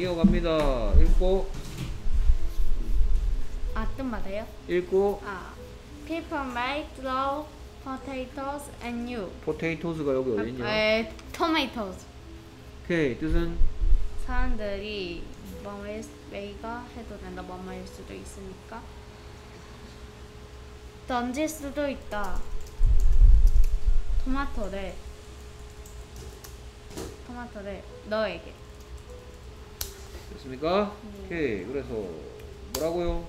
이어갑니다. 읽고 뜻 맞아요? 읽고 People may grow potatoes and you. potatoes가 여기 어딨냐? tomatoes. 오케이, 뜻은 사람들이 may가 해도 된다, 뭐뭐일 수도 있으니까 던질 수도 있다. 토마토를 너에게. 됐습니까? 오케이, 그래서 뭐라고요?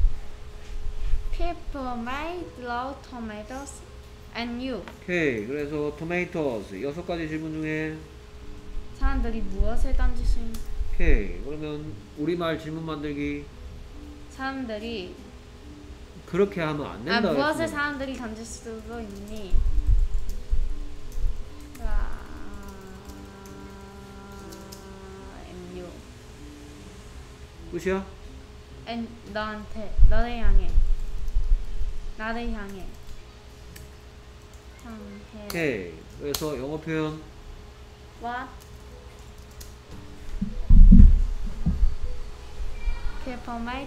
People may grow tomatoes and you. 오케이, 그래서 tomatoes 6가지 질문 중에 사람들이 무엇을 던질 수 있는? 오케이, 그러면 우리말 질문 만들기 사람들이 그렇게 하면 안 된다. 무엇을 그랬으면. 사람들이 던질 수도 있니? and you. 끝이야? and 너한테, 너를 향해, 나를 향해. 오케이, 그래서 영어 표현 What? People may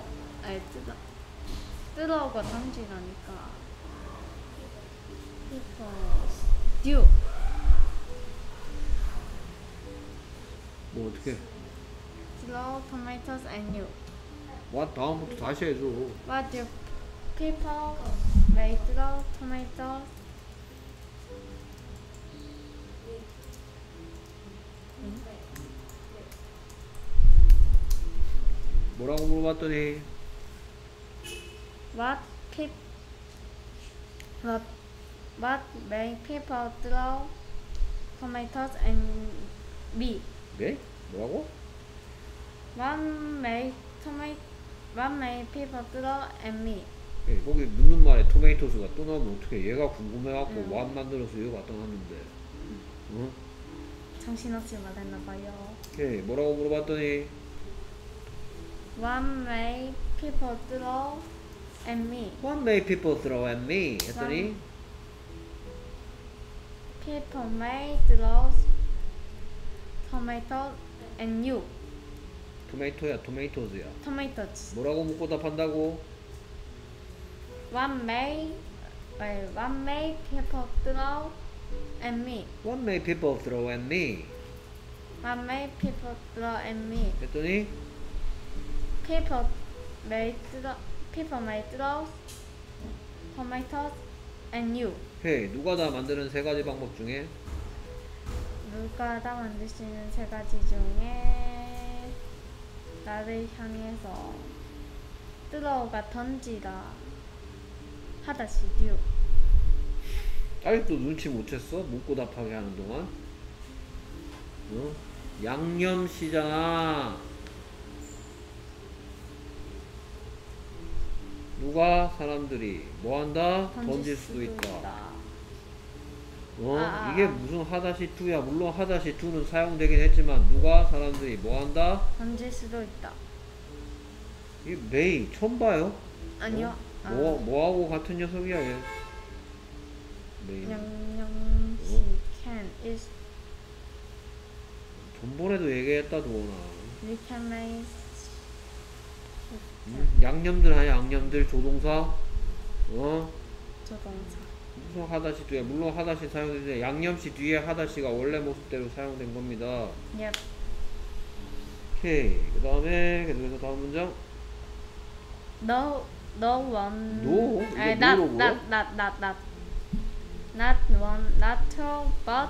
들어오고 던지라니까. People do. 뭐 어떻게? Throw tomatoes and you. what 다음부터 다시 해줘. What do people may throw tomatoes? 뭐라고 물어봤더니 What may people throw tomatoes and me? 네? 뭐라고? What may people throw and me? 예, 거기 묻는 말에 토메이토스가 또 나오면 어떻게? 얘가 궁금해갖고 what 만들어서 이거 갖다 놨는데. 응? 정신없이 말했나봐요. 오케이, 뭐라고 물어봤더니 What may people throw and me? what may people throw at me? 했더니 People may throw tomatoes and you. 토메이토야, 토메이토스야. Tomatoes. 뭐라고 묻고 답한다고? What may people throw and me? what may people throw at me? What may people throw and me? 했더니 People may throw tomatoes and you. 오케이, 누가 다 만드는 3가지 방법 중에 누가 다 만들 수 있는 3가지 중에 나를 향해서 들어오가 던지다 하다시 듀. 아직도 눈치 못 챘어? 묻고 답하게 하는 동안? 어? 양념시잖아. 누가 사람들이 뭐한다? 던질 수도 있다. 이게 무슨 하다시 투야. 물론 하다시 투는 사용되긴 했지만 누가 사람들이 뭐한다? 던질 수도 있다. 이 메이 처음 봐요? 아니요. 뭐하고 같은 녀석이야 얘. 메이. 양념시 can is 전번에도 얘기했다 도원아. we can make 양념들 하냐 양념들 조동사 조동사. 무슨 하다시 뒤에 물론 하다시 사용되는데 양념시 뒤에 하다시가 원래 모습대로 사용된 겁니다. Yep. 오케이, 그 다음에 계속해서 다음 문장. No one. No? 이게 not one, not two, but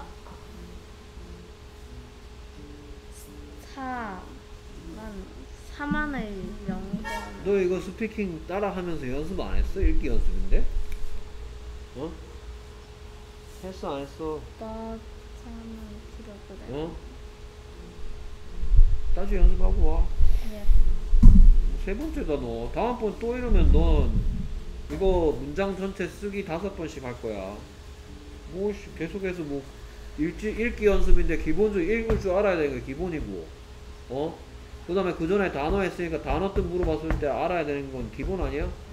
4만을 연구하는. 너 이거 스피킹 따라하면서 연습 안 했어? 읽기 연습인데? 했어 안 했어? but 4만 필요그래. 다시 연습하고 와. 예. 3번째다 너. 다음번 또 이러면 넌 이거 문장 전체 쓰기 5번씩 할 거야. 뭐 계속해서 뭐 읽기 연습인데 기본적으로 읽을 줄 알아야 되는 게 기본이고, 그 다음에 그 전에 단어 했으니까 단어 뜻 물어봤을 때 알아야 되는 건 기본 아니야?